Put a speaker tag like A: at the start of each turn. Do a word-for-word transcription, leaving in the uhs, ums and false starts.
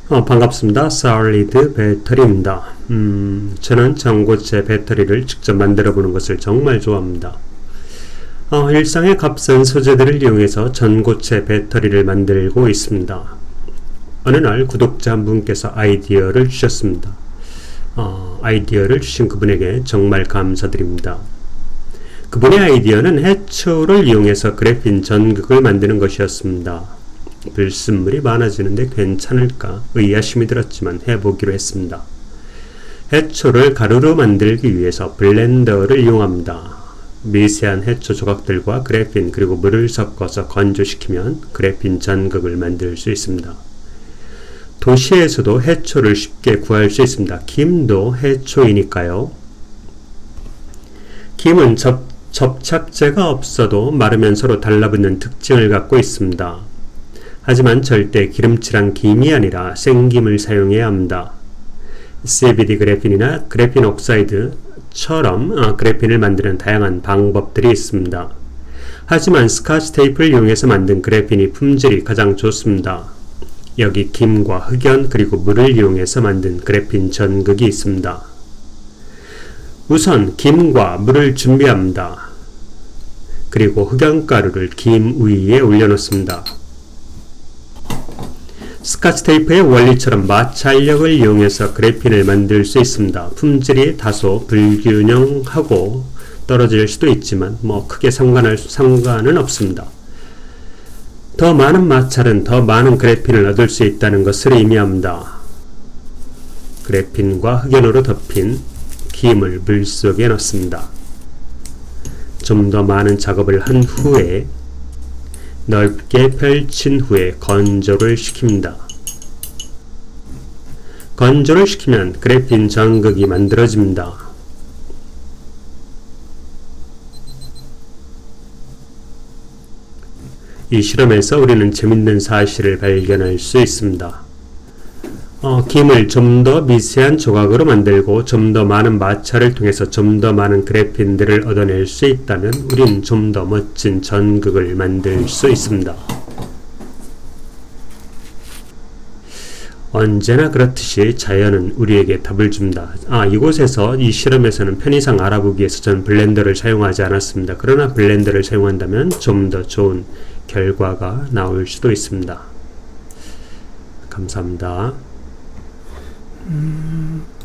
A: 어, 반갑습니다. 솔리드 배터리입니다. 음, 저는 전고체 배터리를 직접 만들어 보는 것을 정말 좋아합니다. 어, 일상의 값싼 소재들을 이용해서 전고체 배터리를 만들고 있습니다. 어느 날 구독자 한 분께서 아이디어를 주셨습니다. 어, 아이디어를 주신 그분에게 정말 감사드립니다. 그분의 아이디어는 해초를 이용해서 그래핀 전극을 만드는 것이었습니다. 불순물이 많아지는데 괜찮을까 의아심이 들었지만 해보기로 했습니다. 해초를 가루로 만들기 위해서 블렌더를 이용합니다. 미세한 해초 조각들과 그래핀 그리고 물을 섞어서 건조시키면 그래핀 전극을 만들 수 있습니다. 도시에서도 해초를 쉽게 구할 수 있습니다. 김도 해초이니까요. 김은 접, 접착제가 없어도 마르면 서로 달라붙는 특징을 갖고 있습니다. 하지만 절대 기름칠한 김이 아니라 생김을 사용해야 합니다. 씨비디 그래핀이나 그래핀 옥사이드처럼 어, 그래핀을 만드는 다양한 방법들이 있습니다. 하지만 스카치 테이프를 이용해서 만든 그래핀이 품질이 가장 좋습니다. 여기 김과 흑연 그리고 물을 이용해서 만든 그래핀 전극이 있습니다. 우선 김과 물을 준비합니다. 그리고 흑연가루를 김 위에 올려놓습니다. 스카치 테이프의 원리처럼 마찰력을 이용해서 그래핀을 만들 수 있습니다. 품질이 다소 불균형하고 떨어질 수도 있지만 뭐 크게 상관할, 상관은 없습니다. 더 많은 마찰은 더 많은 그래핀을 얻을 수 있다는 것을 의미합니다. 그래핀과 흑연으로 덮인 김을 물속에 넣습니다. 좀 더 많은 작업을 한 후에 넓게 펼친 후에 건조를 시킵니다. 건조를 시키면 그래핀 전극이 만들어집니다. 이 실험에서 우리는 재밌는 사실을 발견할 수 있습니다. 어, 김을 좀 더 미세한 조각으로 만들고 좀 더 많은 마찰을 통해서 좀 더 많은 그래핀들을 얻어낼 수 있다면 우린 좀 더 멋진 전극을 만들 수 있습니다. 언제나 그렇듯이 자연은 우리에게 답을 줍니다. 아, 이곳에서 이 실험에서는 편의상 알아보기 위해서 저는 블렌더를 사용하지 않았습니다. 그러나 블렌더를 사용한다면 좀 더 좋은 결과가 나올 수도 있습니다. 감사합니다. 음...